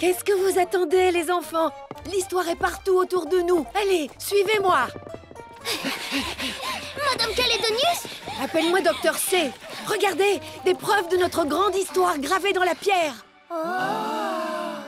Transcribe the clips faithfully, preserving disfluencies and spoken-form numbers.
Qu'est-ce que vous attendez, les enfants? L'histoire est partout autour de nous. Allez, suivez-moi. Madame Calédonius? Appelle-moi Docteur C. Regardez, des preuves de notre grande histoire gravées dans la pierre. Oh. Ah.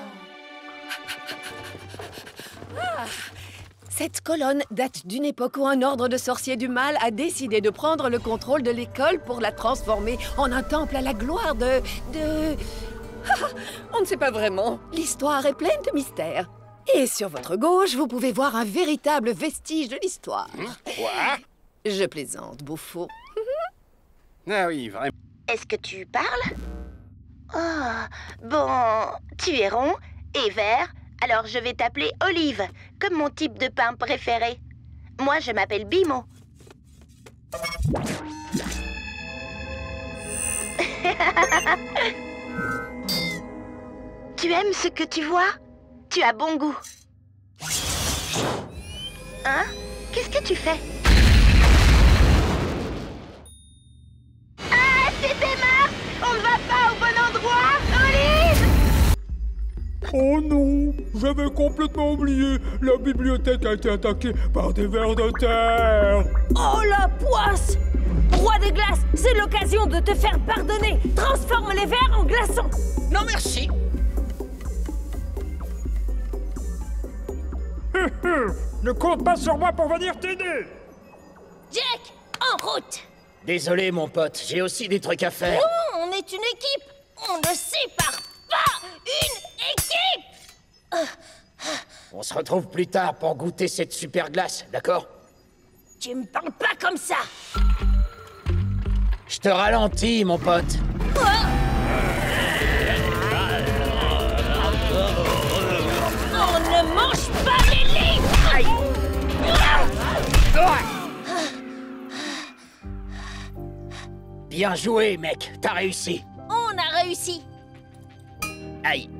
Cette colonne date d'une époque où un ordre de sorciers du mal a décidé de prendre le contrôle de l'école pour la transformer en un temple à la gloire de... de... On ne sait pas vraiment. L'histoire est pleine de mystères. Et sur votre gauche, vous pouvez voir un véritable vestige de l'histoire. Quoi? Je plaisante, Bouffon. Ah oui, vraiment. Est-ce que tu parles? Oh, bon, tu es rond et vert, alors je vais t'appeler Olive, comme mon type de pain préféré. Moi, je m'appelle Bimo. Tu aimes ce que tu vois? Tu as bon goût. Hein? Qu'est-ce que tu fais? Ah, c'est démarre! On ne va pas au bon endroit! Olive! Oh non! J'avais complètement oublié! La bibliothèque a été attaquée par des vers de terre! Oh la poisse! Roi des glaces, c'est l'occasion de te faire pardonner! Transforme les vers en glaçons! Non merci! Ne compte pas sur moi pour venir t'aider! Jack, en route! Désolé mon pote, j'ai aussi des trucs à faire. Non, on est une équipe! On ne sépare pas une équipe! On se retrouve plus tard pour goûter cette super glace, d'accord? Tu me parles pas comme ça! Je te ralentis mon pote. On ne mange pas les livres! Bien joué mec, t'as réussi. On a réussi! Aïe.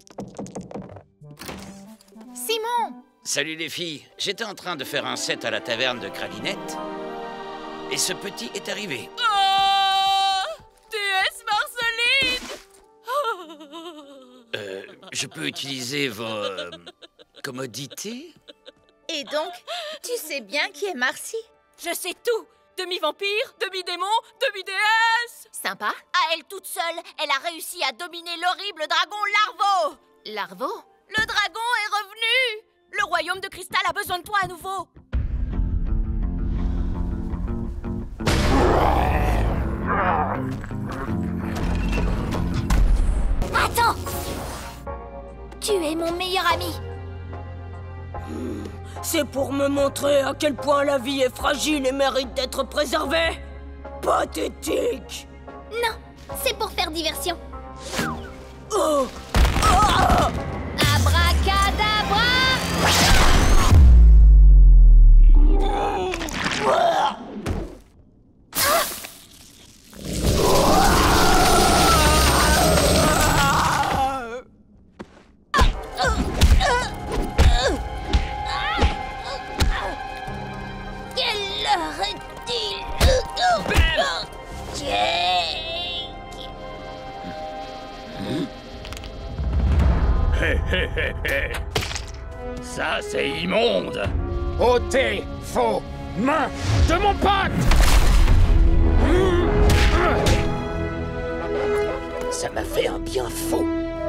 Simon! Salut les filles, j'étais en train de faire un set à la taverne de Cralinette. Et ce petit est arrivé. Oh! Déesse Marceline! Euh, je peux utiliser vos... euh, commodités? Et donc, tu sais bien qui est Marcy? Je sais tout! Demi-vampire, demi-démon, demi-déesse! Sympa. À elle toute seule, elle a réussi à dominer l'horrible dragon Larveau! Larveau? Le dragon est revenu! Le royaume de cristal a besoin de toi à nouveau! Attends! Tu es mon meilleur ami! C'est pour me montrer à quel point la vie est fragile et mérite d'être préservée? Pathétique! Non, c'est pour faire diversion. Oh! Oh! Abracadabra! Quelle heure est-il? Jake! Hé hé hé hé! Ça, c'est immonde! Ôtez vos mains de mon pote! Ça m'a fait un bien fou.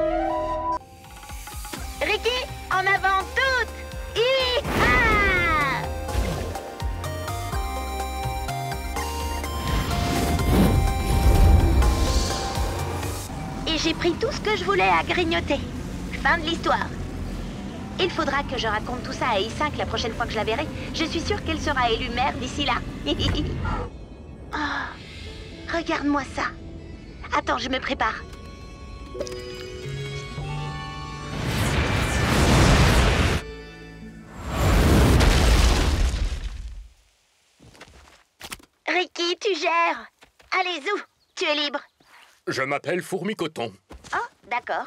Ricky, en avant toutes! Hi-ha! Et j'ai pris tout ce que je voulais à grignoter. Fin de l'histoire. Il faudra que je raconte tout ça à I cinq la prochaine fois que je la verrai. Je suis sûre qu'elle sera élue mère d'ici là. Oh, regarde-moi ça. Attends, je me prépare. Ricky, tu gères. Allez, Zou, tu es libre. Je m'appelle Fourmi-Coton. Oh, d'accord.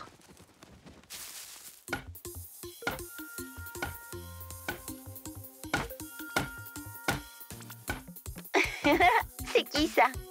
C'est qui ça?